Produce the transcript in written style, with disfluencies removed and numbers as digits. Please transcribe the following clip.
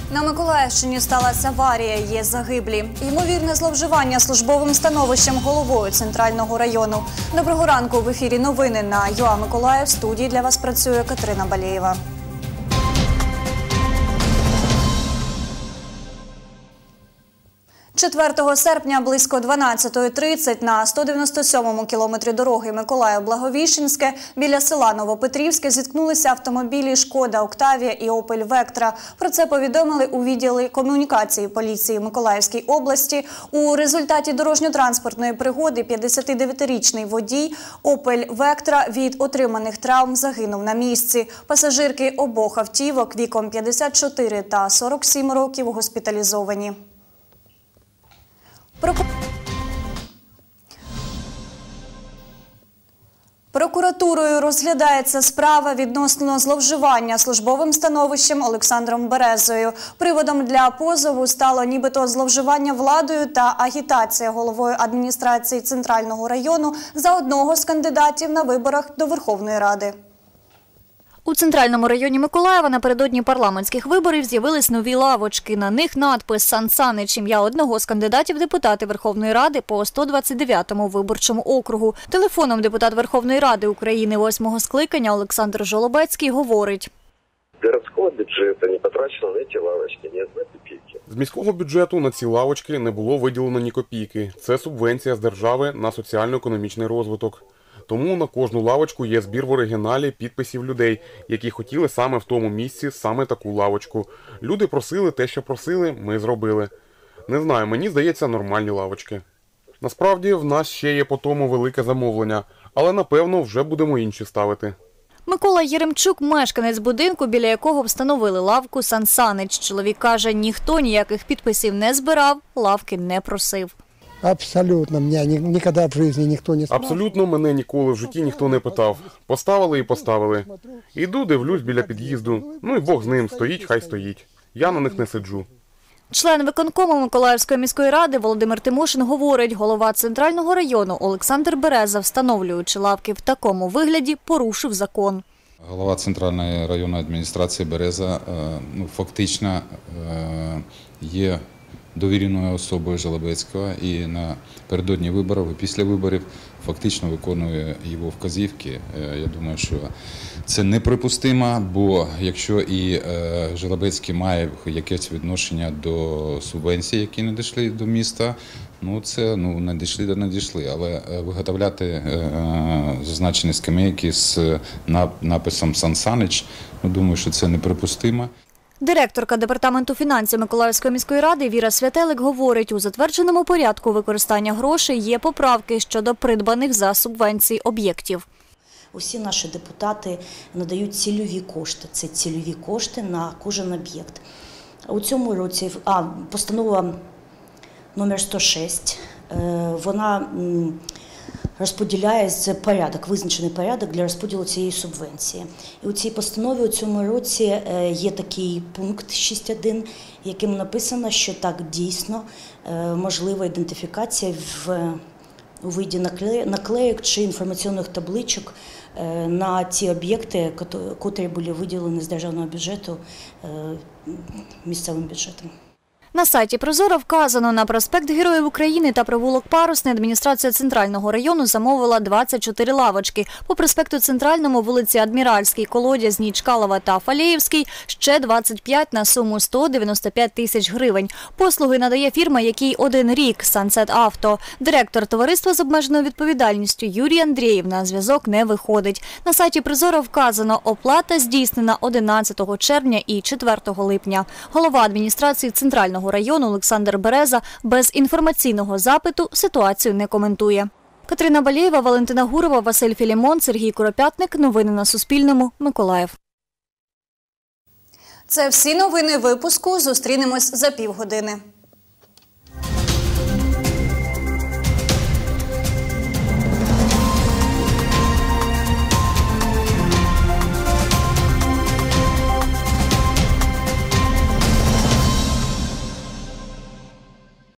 На Миколаївщині сталася аварія, є загиблі. Ймовірне зловживання службовим становищем головою Центрального району. Доброго ранку, в ефірі новини на ЮА Миколаїв. В студії для вас працює Катерина Балєєва. 4 серпня близько 12:30 на 197-му кілометрі дороги Миколаїв-Благовіщенське біля села Новопетрівське зіткнулися автомобілі «Шкода Октавія» і «Опель Вектра». Про це повідомили у відділі комунікації поліції Миколаївській області. У результаті дорожньо-транспортної пригоди 59-річний водій «Опель Вектра» від отриманих травм загинув на місці. Пасажирки обох автівок віком 54 та 47 років госпіталізовані. Прокуратурою розглядається справа відносно зловживання службовим становищем Олександром Березою. Приводом для позову стало нібито зловживання владою та агітація головою адміністрації Центрального району за одного з кандидатів на виборах до Верховної Ради. У Центральному районі Миколаєва напередодні парламентських виборів з'явились нові лавочки. На них надпис «Сан Санич» – ім'я одного з кандидатів депутати Верховної Ради по 129-му виборчому округу. Телефоном депутат Верховної Ради України 8-го скликання Олександр Жолобецький говорить. З міського бюджету не потрачено на ці лавочки ні одної копійки. З міського бюджету на ці лавочки не було виділено ні копійки. Це субвенція з держави на соціально-економічний розвиток. Тому на кожну лавочку є збір в оригіналі підписів людей, які хотіли саме в тому місці саме таку лавочку. Люди просили те, що просили, ми зробили. Не знаю, мені здається, нормальні лавочки. Насправді, в нас ще є по тому велике замовлення, але, напевно, вже будемо інші ставити. Микола Єремчук – мешканець будинку, біля якого встановили лавку «Сан Санич». Чоловік каже, ніхто ніяких підписів не збирав, лавки не просив. Абсолютно, мене ніколи в житті ніхто не спрашивав. Абсолютно мене ніколи в житті ніхто не питав. Поставили і поставили. Іду, дивлюсь біля під'їзду. Ну і Бог з ним, стоїть, хай стоїть. Я на них не сиджу. Член виконкому Миколаївської міської ради Володимир Тимошин говорить, голова Центрального району Олександр Береза, встановлюючи лавки в такому вигляді, порушив закон. Голова Центральної районної адміністрації Береза фактично є довіреною особою Жолобецького і напередодні виборів і після виборів фактично виконує його вказівки. Я думаю, що це неприпустимо, бо якщо і Жолобецький має якесь відношення до субвенцій, які не дійшли до міста, це не дійшли, але виготовляти зазначені скамейки з написом «Сан Санич», думаю, що це неприпустимо. Директорка Департаменту фінансів Миколаївської міської ради Віра Святелик говорить, у затвердженому порядку використання грошей є поправки щодо придбаних за субвенції об'єктів. Усі наші депутати надають цільові кошти. Це цільові кошти на кожен об'єкт. У цьому році постанова номер 106, вона розподіляє визначений порядок для розподілу цієї субвенції. І у цій постанові у цьому році є такий пункт 6.1, яким написано, що так дійсно можлива ідентифікація у виді наклеїк чи інформаційних табличок на ті об'єкти, котрі були виділені з державного бюджету місцевим бюджетом. На сайті «Прозоро» вказано, на проспект Героїв України та провулок Парусний адміністрація Центрального району замовила 24 лавочки. По проспекту Центральному, вулиці Адміральській, Колодязній, Чкалова та Фалєєвській ще 25 на суму 195 тисяч гривень. Послуги надає фірма, якій 1 рік – «Сансет Авто». Директор товариства з обмеженою відповідальністю Юрій Андрієв на зв'язок не виходить. На сайті «Прозоро» вказано, оплата здійснена 11 червня і 4 липня. Голова адміністрації Центрального району Олександр Береза без інформаційного запиту ситуацію не коментує. Катерина Балєєва, Валентина Гурова, Василь Філімон, Сергій Куропятник. Новини на Суспільному. Миколаїв. Це всі новини випуску. Зустрінемось за півгодини.